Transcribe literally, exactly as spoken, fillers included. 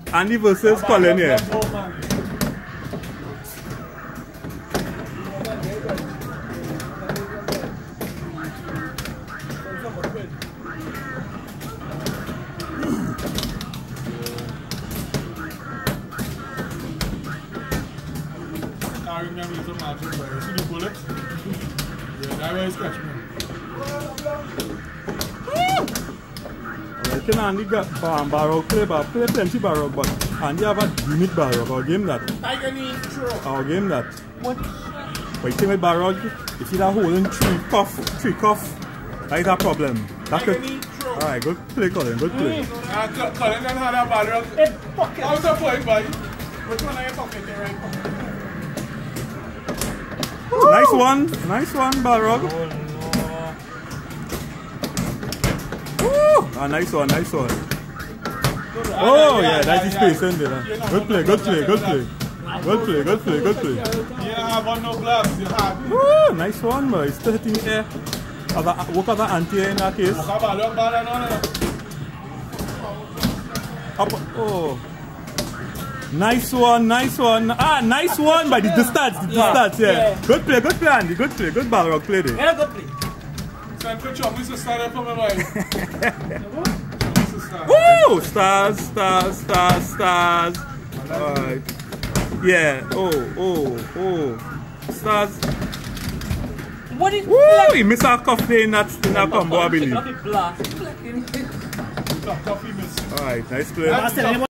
Andy versus Collin here. I remember some magic, but you see the bullet? Yeah, that way scratch me. I can Andy got um, Balrog play, but play plenty Balrog, but Andy have a unit Balrog. Our game that. I can eat throw. Our game that. What? But you think with Balrog, if you're holding three cuff, three cuff, that is a problem. That could. Alright, good play, Collin. Good play. Mm. Uh, Collin don't have a Balrog. How's the point, boy? Which one are you pocketing right now? Nice one, nice one, Balrog. Oh, no. Woo! Ah, nice one, nice one. Oh yeah, that's his space, isn't it? Good play, good play, good play. Good play, good play, good play. You don't have on no gloves, you have. Woo! Nice one, boy. He's still hitting the air. Work as an anti-air in that case. Up, oh. Nice one, nice one. Ah, nice one by the distance, the distance, yeah. yeah. Good play, good play, Andy. Good play, good Balrog play there. Yeah, good play. So I'm good job, we should start up for my boy. Woo! Stars, stars, stars, stars. Alright. Yeah, oh, oh, oh. Stars. What is Woo! He missed our coffee in that, in that combo, I believe. Coffee miss. Alright, nice play.